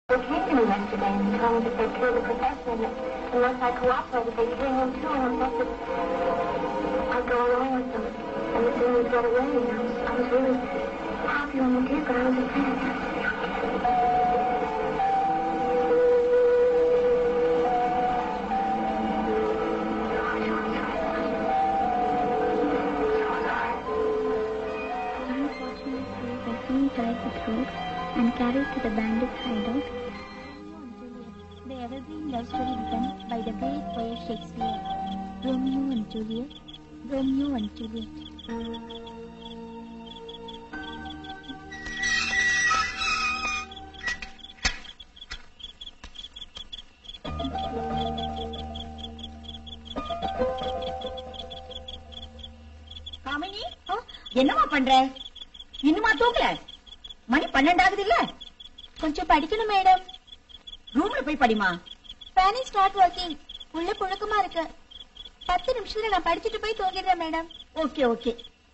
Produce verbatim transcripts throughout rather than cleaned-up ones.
They came to me yesterday and told me that they killed the professor, and that unless I cooperated, they'd kill him too, and I said that I'd go along with them, and that then we'd get away, and I was, I was really happy when we did, but I was afraid. Tied with ropes and carried to the bandits' hideout. The evergreen love story written by the great poet Shakespeare. Romeo and Juliet. Romeo and Juliet. Gamini, என்னமா பண்ற? இன்னுமா தூக்கல? மணி பன்னெண்டாகுது இல்ல? கொஞ்சம் படிக்கணும் madam. ரூம்ல போய் படிமா. Fan is not working. உள்ள புழுக்கமா இருக்கு. பத்து நிமிஷத்துல நான் படிச்சுட்டு போய் தூங்கிடுறேன் மேடம். Okay okay.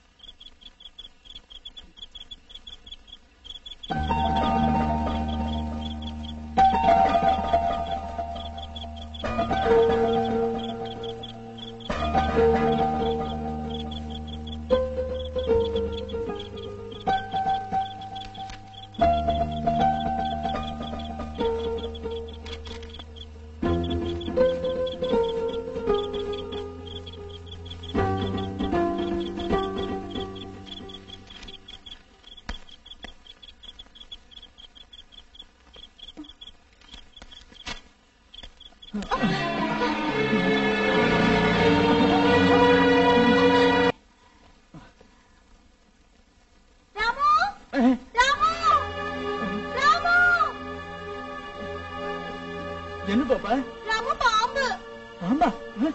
என்ன பாப்பா? ராமு பாம்பு. பாம்பா?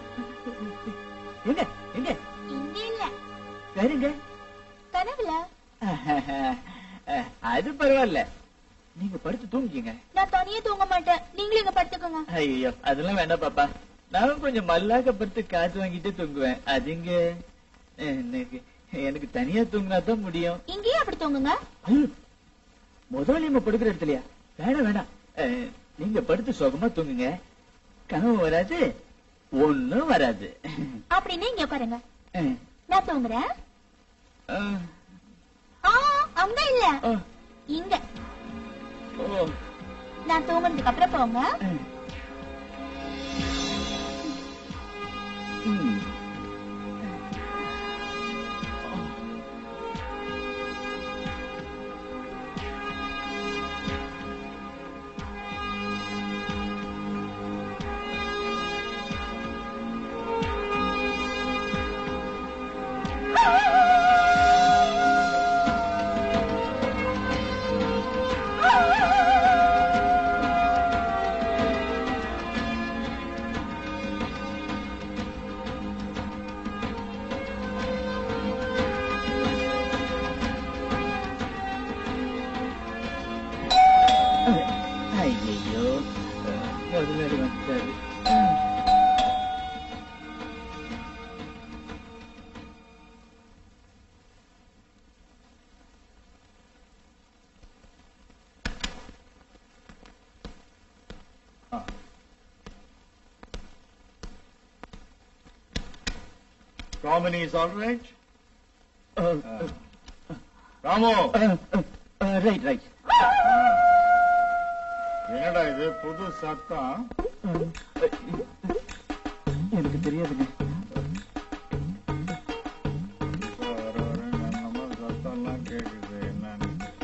எங்க எங்க? இங்க இல்ல. வேறங்க? கனவுல. அது பரவாயில்ல, நீங்க படுத்து தூங்கிங்க. நான் தனியே தூங்க மாட்டேன், நீங்களும் இங்க படுத்துக்கோங்க. ஐயோ அதெல்லாம் வேண்டாம் பாப்பா, நானும் கொஞ்சம் மல்லாக்க படுத்து காத்து வாங்கிட்டு தூங்குவேன். அதுங்க எனக்கு எனக்கு தனியா தூங்கினா தான் முடியும். இங்கேயே அப்படி தூங்குங்க. முதல்ல நம்ம படுக்கிற இடத்துலயா? வேண்டாம் வேண்டாம், நீங்க படுத்து சுகமா தூங்குங்க, கனவு வராது ஒண்ணும் வராது. அப்படின்னு இங்க உட்காருங்க, நான் தூங்குறேன். அங்க இல்ல இங்க. நான் தூங்குறதுக்கு அப்புறம் போங்க. ஐயோ முதலாளி வந்துட்டாரு. Ramani is all right? Uh, Ramu! Right right. என்னடா இது புது சத்தம்? எனக்கு தெரியாதுங்க. வர வர நம்ம சத்தம் எல்லாம் கேக்குது என்னன்னு.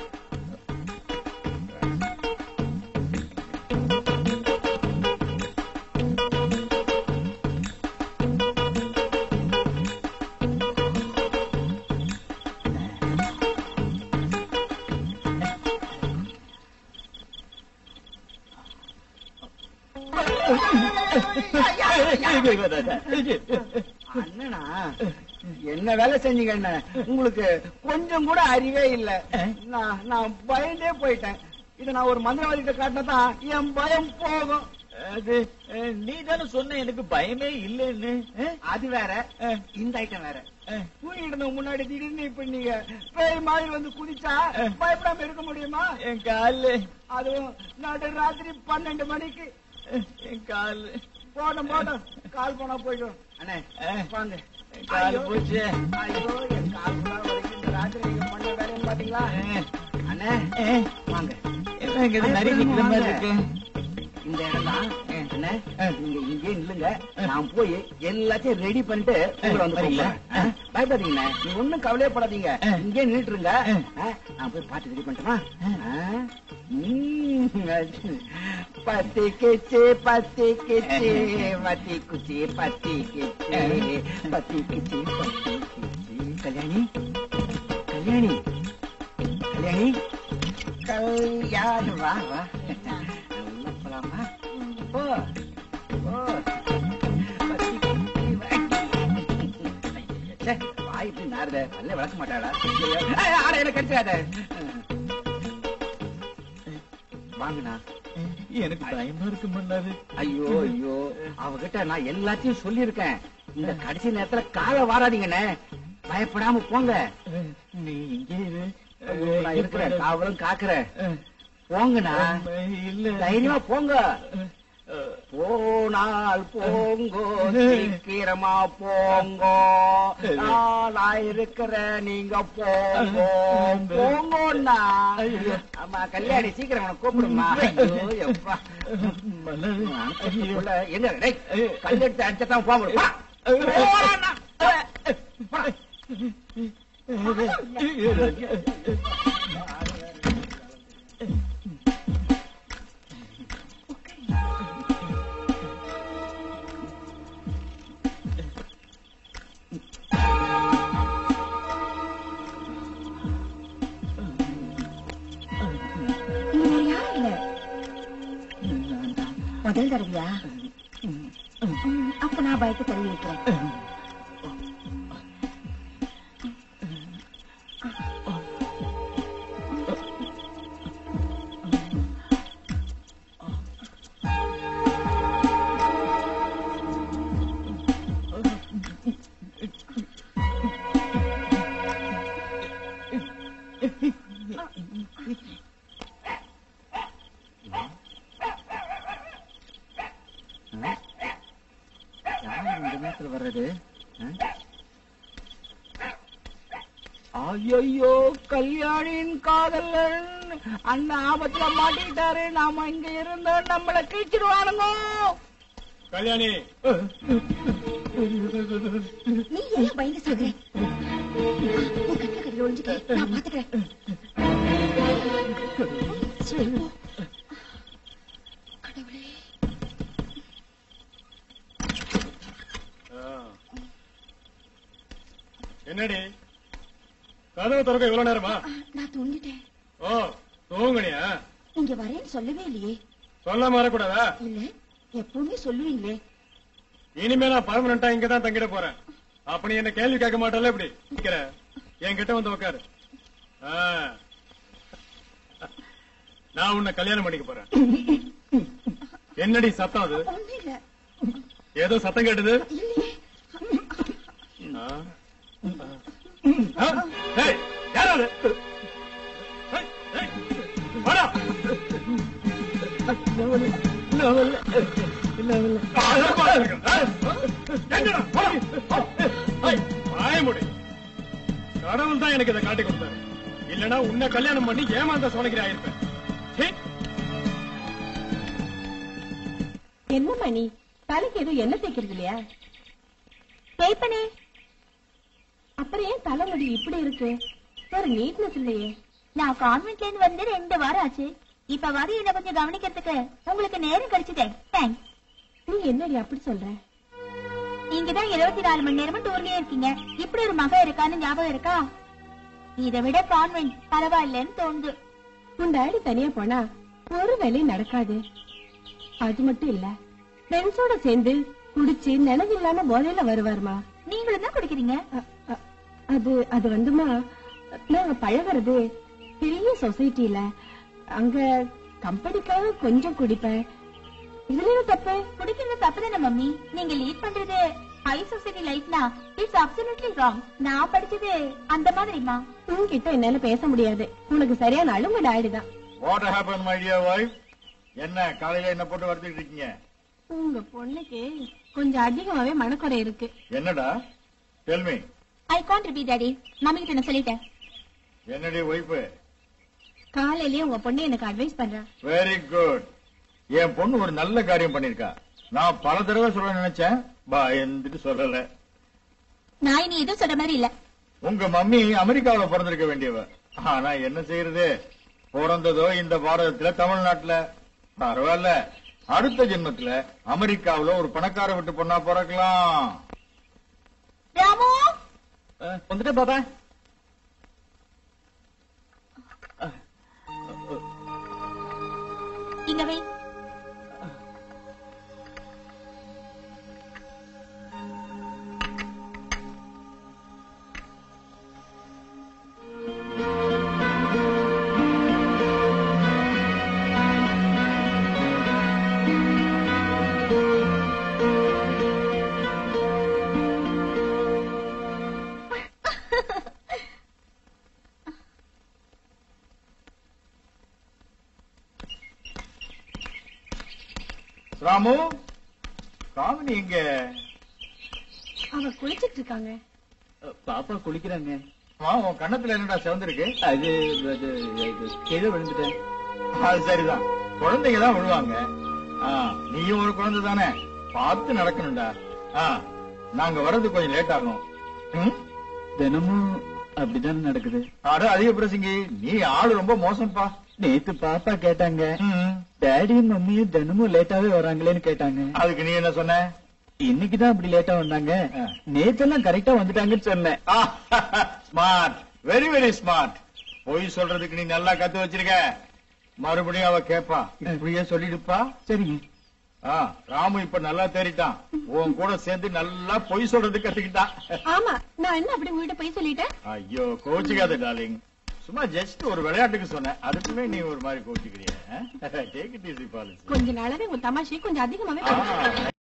அண்ணனா என்ன வேலை செஞ்சீங்க? என்ன உங்களுக்கு கொஞ்சம் கூட அறிவே இல்ல. நான் நான் பயந்தே போயிட்டேன். இத நான் ஒரு மந்திரவாதிகிட்ட காட்டினதான் என் பயம் போகும். அது நீ தானே சொன்ன எனக்கு பயமே இல்லைன்னு. அது வேற, இந்த ஐட்டம் வேற. தூங்கிட்டு இருந்த முன்னாடி திடீர்னு இப்ப நீங்க பேய் மாதிரி வந்து குதிச்சா பயப்படாம இருக்க முடியுமா? என் காலு, அதுவும் நடு ராத்திரி பன்னெண்டு மணிக்கு என் காலு போட்டோம் போட்டோம் கால் போனா போயிடும். அண்ணே வாங்க. காலு போச்சு. ஐயோ என் கால் போனா வரைக்கும் இந்த ராத்திரி நீங்க பண்ண வேலைன்னு பாத்தீங்களா? அண்ணே வாங்க. என்ன நிறைய நிக்கிற மாதிரி இருக்கு. இந்த இடம் தான். அண்ணே நீங்க இங்கே நில்லுங்க, நான் போய் எல்லாத்தையும் ரெடி பண்ணிட்டு உங்களை வந்து கூப்பிடுறேன். பயப்படாதீங்கண்ணே, நீங்க ஒண்ணும் கவலையப்படாதீங்க, இங்கே நின்றுருங்க. நான் போய் பாட்டு ரெடி பண்ணிட்டேனா? பத்தி கிச்சு பத்தி கிச்சு பத்தி குச்சி பத்தி கிச்சு பத்தி கிச்சு பத்தி கிச்சு. கல்யாணி கல்யாணி கல்யாணி கல்யாணி வா வா உள்ள போலாமா? ஓ ஓ வாய் இப்படி நாருத நல்ல விளக்க மாட்டாளா? ஆட எனக்கு கிடைச்சாத. வாங்கண்ணா. எனக்கு பயமா இருக்கு மன்னாரு. ஐயோ ஐயோ அவகிட்ட நான் எல்லாத்தையும் சொல்லியிருக்கேன். இந்த கடைசி நேரத்துல காலை வாராதீங்கண்ணே, பயப்படாம போங்க. நீ இங்கே இரு. நான் இருக்கிறேன், காவலும் காக்குறேன். போங்கண்ணா, இல்ல தைரியமா போங்க. போனால் போங்கோ, சீக்கிரமா போங்கோ, நான் இருக்கிறேன், நீங்க போங்கோ போங்கோண்ணா. ஆமா கல்யாணி சீக்கிரம் உனக்கு கூப்பிடுமா? ஐயோ எப்பா எங்க கல்லெடுத்து அடிச்சதான் போங்க. முதல் தடவையா? அப்ப நான் பயத்தை தள்ளி வைக்கிறேன். ஐயோ கல்யாணியின் காதலன் அந்த ஆபத்துல மாட்டிக்கிட்டாரு. நாம இங்க இருந்த நம்மள கிழிச்சிடுவானுங்க. கல்யாணி நீ ஏன் பயந்து சொல்ற? கட்டில ஒழிஞ்சுக்க நான் பாத்துக்கிறேன். கடவுளே என்னடி கதவை திறக்க இவ்வளவு நேரமா? நான் தூங்கிட்டேன். ஓ தூங்குனியா? நீங்க வரேன்னு சொல்லவே இல்லையே. சொல்லாம வரக்கூடாதா? இல்ல எப்பவுமே சொல்லுவீங்களே. இனிமே நான் பர்மனண்டா இங்கதான் தங்கிட போறேன். அப்ப நீ என்ன கேள்வி கேட்க மாட்டல? இப்படி நிக்கிற என்கிட்ட வந்து உட்காரு. நான் உன்னை கல்யாணம் பண்ணிக்க போறேன். என்னடி சத்தம் அது? ஏதோ சத்தம் கேட்டது. யாராவது கடவுள் தான் எனக்கு இதை காட்டி கொடுத்தாரு. இல்லன்னா உன்னை கல்யாணம் பண்ணி ஏமாந்த சோனகிரி ஆயிருப்பேன். என்ன மணி தலைக்கு எதுவும் என்ன தேய்க்கிறது இல்லையா? தேய்ப்பனே. அப்புறம் ஏன் தலைமுடி இப்படி இருக்கு? ஒரு நீட்னஸ் இல்லையே. நான் கான்வென்ட்ல இருந்து வந்து ரெண்டு வாரம் ஆச்சு. இப்ப வாதி என்ன கொஞ்சம் கவனிக்கிறதுக்கு உங்களுக்கு நேரம் கிடைச்சிட்டேன். தேங்க்ஸ். நீ என்னடி அப்படி சொல்ற? நீங்கதான் இருபத்தி நாலு மணி நேரமும் டூர்லயே இருக்கீங்க. இப்படி ஒரு மக இருக்கான்னு ஞாபகம் இருக்கா? இதை விட கான்வென்ட் பரவாயில்லன்னு தோணுது. உன் டாடி தனியா போனா ஒரு வேலையும் நடக்காது. அது மட்டும் இல்ல, ஃப்ரெண்ட்ஸோட சேர்ந்து குடிச்சு நினைவில்லாம போதையில வருவாருமா. நீங்களும் தான் குடிக்கிறீங்க. அது அது வந்துமா, நாங்க பழகிறது பெரிய சொசைட்டில. அங்க கம்பெனிக்காக கொஞ்சம் குடிப்பேன். இதுலயும் தப்பு. குடிக்கிறது தப்பு தானே மம்மி? நீங்க லீட் பண்றது ஹை சொசைட்டி லைஃப்னா இட்ஸ் அப்சல்யூட்லி ராங். நான் படிச்சது அந்த மாதிரிமா. உன்கிட்ட என்னால பேச முடியாது. உனக்கு சரியான அழுங்கல் ஆயிடுதான். What happen my dear wife? என்ன காலையில என்ன போட்டு வறுத்துட்டு இருக்கீங்க? உங்க பொண்ணுக்கு கொஞ்சம் அதிகமாவே மனக்குறை இருக்கு. என்னடா? Tell me. I can't repeat daddy. Mummy கிட்ட நான் சொல்லிட்டேன். என்னடி வைஃப்? காலையிலேயே உங்க பொண்ணு எனக்கு அட்வைஸ் பண்றா. Very good. என் பொண்ணு ஒரு நல்ல காரியம் பண்ணிருக்கா. நான் பல தடவை சொல்ல நினைச்சேன், பயந்துட்டு சொல்லல. நான் இனி எதுவும் சொல்ற மாதிரி இல்ல. உங்க மம்மி அமெரிக்காவில பிறந்திருக்க வேண்டியவ. ஆனா என்ன செய்யறது, பிறந்ததோ இந்த பாரதத்துல தமிழ்நாட்டுல. பரவாயில்ல, அடுத்த ஜென்மத்துல அமெரிக்காவில ஒரு பணக்கார விட்டு பொண்ணா பிறக்கலாம். ராமு வந்துட்டேன் பாப்பா. இங்க வை. ராமு, காமினி எங்க? அவ குளிச்சிட்டு இருக்காங்க. பாப்பா குளிக்கிறாங்க. உன் கண்ணத்துல என்னடா சிவந்திருக்கு? அது அது இது கீழே விழுந்துட்டேன். அது சரிதான், குழந்தைங்க தான் விழுவாங்க. ஆ, நீயும் ஒரு குழந்தை தானே, பார்த்து நடக்கணும்டா. ஆ, நாங்க வர்றது கொஞ்சம் லேட் ஆகும். ம்? தினமும் அப்படிதான் நடக்குது. அட அதிக பிரசங்கி, நீ ஆளு ரொம்ப மோசம்பா. நேத்து பாப்பா கேட்டாங்க, ம். டேடியும் மம்மியும் தினமும் லேட்டாவே வராங்களேன்னு கேட்டாங்க. அதுக்கு நீ என்ன சொன்ன? இன்னைக்குதான் அப்படி லேட்டா வந்தாங்க, நேத்தெல்லாம் கரெக்டா வந்துட்டாங்கன்னு சொன்னேன். Smart, very very smart. பொய் சொல்றதுக்கு நீ நல்லா கத்து வச்சிருக்க. மறுபடியும் அவ கேப்பா, இப்படியே சொல்லிடுப்பா. சரிங்க. ஆ, ராமு இப்ப நல்லா தேறிட்டான். உன் கூட சேர்ந்து நல்லா பொய் சொல்றது கத்துக்கிட்டான். ஆமா, நான் என்ன அப்படி உங்ககிட்ட போய் சொல்லிட்டேன்? ஐயோ, கோச்சிக்காத டார்லிங். சும்மா ஜஸ்ட் ஒரு விளையாட்டுக்கு சொன்னேன், அதுக்குமே நீ ஒரு மாதிரி கோச்சிக்கிறிய. Take it easy policy. கொஞ்ச நாளாவே உங்க தமாஷை கொஞ்சம் அதிகமாவே